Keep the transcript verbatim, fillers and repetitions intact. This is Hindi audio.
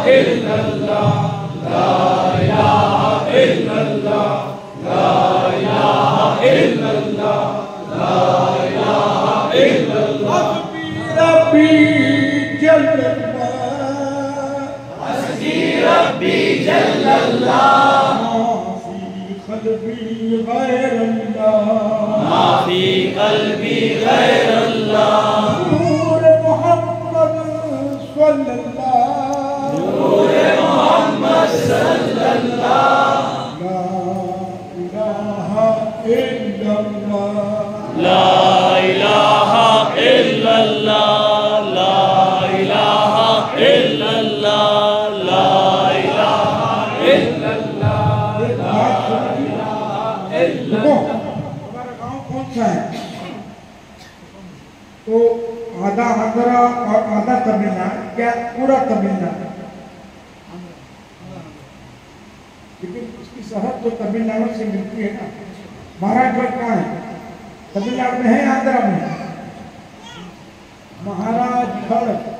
इल्लल्लाह ला इलाहा इल्लल्लाह ला इलाहा इल्लल्लाह ला इलाहा इल्लल्लाह रब्बी जल्लल्लाह हस्बी रब्बी जल्लल्लाह माफी क़ल्बी गैरल्लाह माफी क़ल्बी गैरल्लाह नूर मोहम्मद सल्लल्लाह नूर मोहम्मद सल्लल्लाह ला इलाहा इल्लल्लाह ला इलाहा इल्लल्लाह ला इलाहा इल्लल्लाह ला इलाहा इल्लल्लाह ला इलाहा इल्लल्लाह। हमारा गांव कौन सा है? तो आधा आंध्रा और आधा तमिलनाडु, क्या पूरा तमिलनाडु, लेकिन उसकी सरहद तो तमिलनाडु से मिलती है ना। महाराजगढ़ कहाँ है? तमिलनाडु में है, आंध्रा में? महाराजगढ़